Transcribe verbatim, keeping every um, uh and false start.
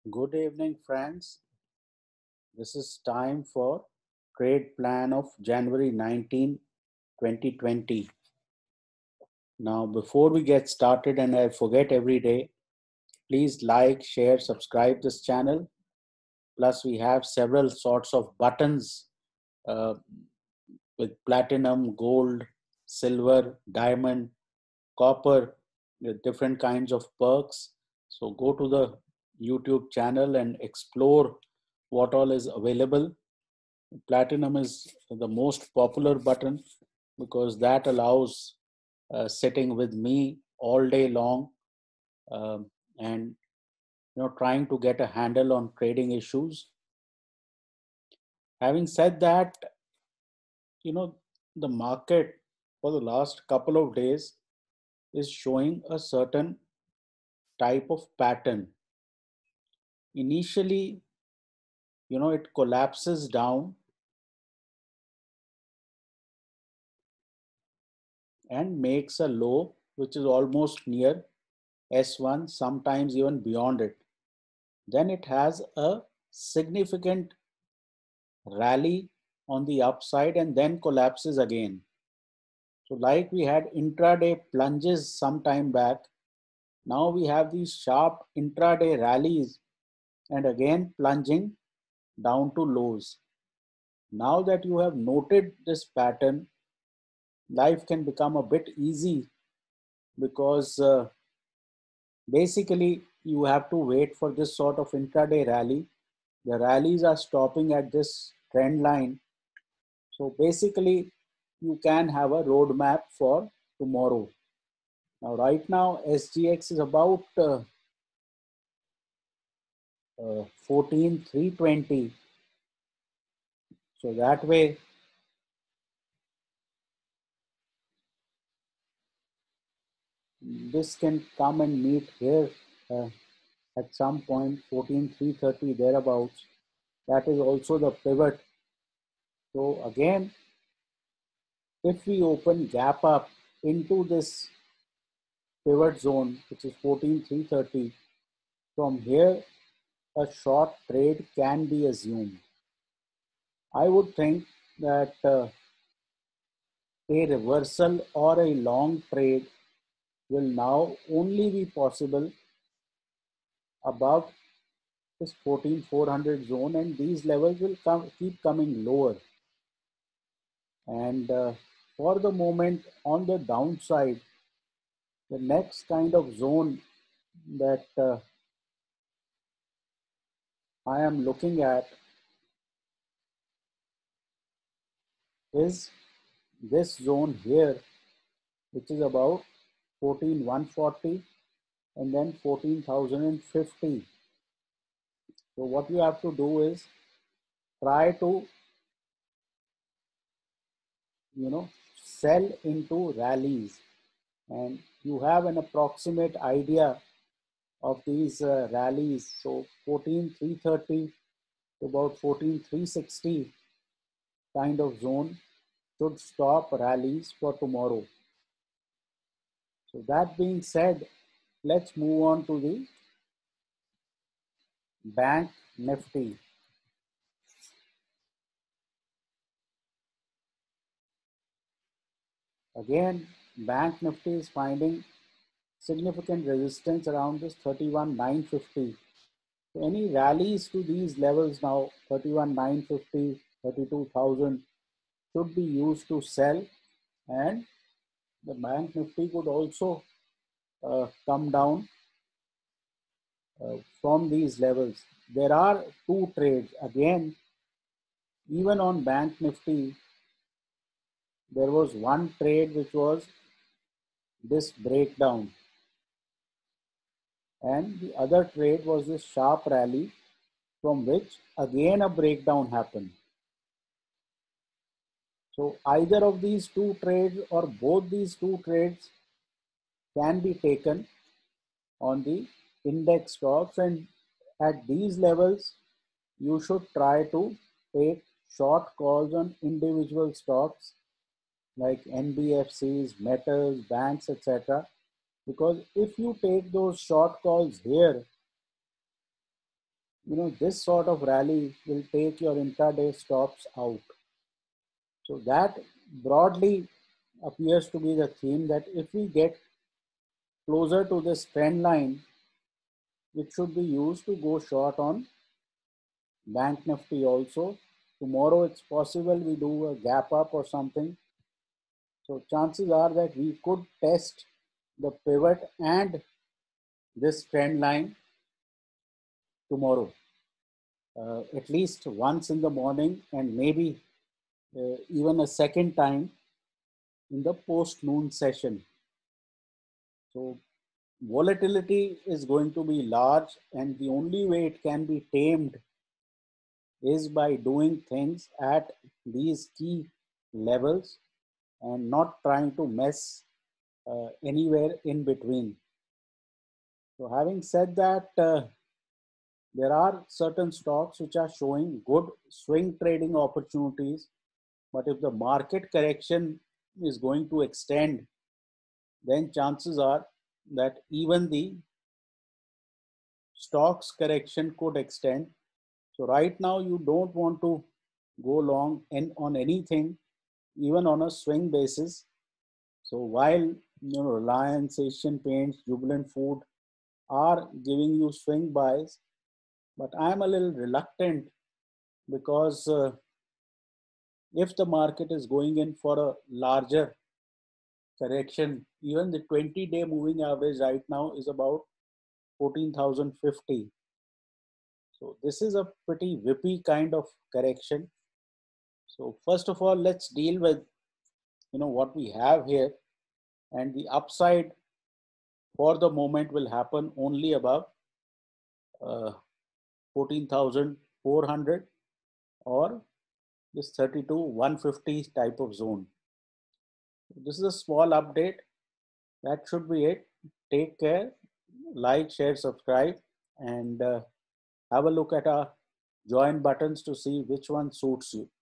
Good evening, friends. This is time for trade plan of January nineteenth, twenty twenty. Now, before we get started, and I forget every day, please like, share, subscribe this channel. Plus, we have several sorts of buttons uh, with platinum, gold, silver, diamond, copper, with different kinds of perks. So go to the YouTube channel and explore what all is available. Platinum is the most popular button because that allows uh, sitting with me all day long, um, and you know trying to get a handle on trading issues. Having said that, you know the market for the last couple of days is showing a certain type of pattern. Initially, you know it collapses down and makes a low which is almost near S one, sometimes even beyond it. Then it has a significant rally on the upside and then collapses again. So, like we had intraday plunges some time back, now we have these sharp intraday rallies and again plunging down to lows. Now that you have noted this pattern, life can become a bit easy because uh, basically you have to wait for this sort of intraday rally. The rallies are stopping at this trend line. So basically, you can have a roadmap for tomorrow. Now, right now, S G X is about uh, uh, fourteen three twenty. So that way, this can come and meet here uh, at some point, fourteen three thirty thereabouts. That is also the pivot. So again, if we open gap up into this pivot zone, which is fourteen three thirty, from here, a short trade can be assumed. I would think that uh, a reversal or a long trade will now only be possible above this fourteen four hundred zone, and these levels will come, keep coming lower. And uh, for the moment, on the downside, the next kind of zone that uh, I am looking at is this zone here, which is about fourteen one forty and then fourteen thousand fifty. So what you have to do is try to, you know, sell into rallies, and you have an approximate idea of these uh, rallies. So fourteen three thirty to about fourteen three sixty kind of zone should stop rallies for tomorrow. So that being said, let's move on to the bank nifty. Again, bank nifty is finding significant resistance around this thirty-one nine fifty. So any rallies to these levels now, thirty-one nine fifty, thirty-two thousand, should be used to sell, and the bank nifty could also uh, come down uh, from these levels. There are two trades. Again, even on bank nifty, there was one trade which was this breakdown, and the other trade was this sharp rally from which again a breakdown happened. So either of these two trades or both these two trades can be taken on the index stocks, and at these levels you should try to take short calls on individual stocks like N B F Cs, metals, banks, et cetera. Because if you take those short calls here, you know, this sort of rally will take your intraday stops out. So that broadly appears to be the theme, that if we get closer to this trend line, which should be used to go short on Bank Nifty also. Tomorrow it's possible we do a gap up or something. So chances are that we could test the pivot and this trend line tomorrow, uh, at least once in the morning, and maybe uh, even a second time in the post noon session. So volatility is going to be large, and the only way it can be tamed is by doing things at these key levels and not trying to mess uh, anywhere in between. So having said that, uh, there are certain stocks which are showing good swing trading opportunities, but if the market correction is going to extend, then chances are that even the stocks correction could extend. So right now you don't want to go long in on anything, even on a swing basis. So while you know Reliance, Asian Paints, Jubilant Food are giving you swing buys, but I am a little reluctant because uh, if the market is going in for a larger correction, even the twenty day moving average right now is about fourteen thousand fifty. So this is a pretty whippy kind of correction. So first of all, let's deal with you know what we have here, and the upside for the moment will happen only above uh, fourteen thousand four hundred or this thirty-two one fifty type of zone. This is a small update. That should be it. Take care. Like, share, subscribe, and uh, have a look at our join buttons to see which one suits you.